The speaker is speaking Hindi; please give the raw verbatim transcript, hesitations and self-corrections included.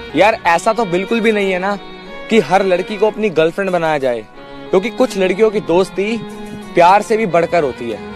यार ऐसा तो बिल्कुल भी नहीं है ना कि हर लड़की को अपनी गर्लफ्रेंड बनाया जाए, क्योंकि कुछ लड़कियों की दोस्ती प्यार से भी बढ़कर होती है।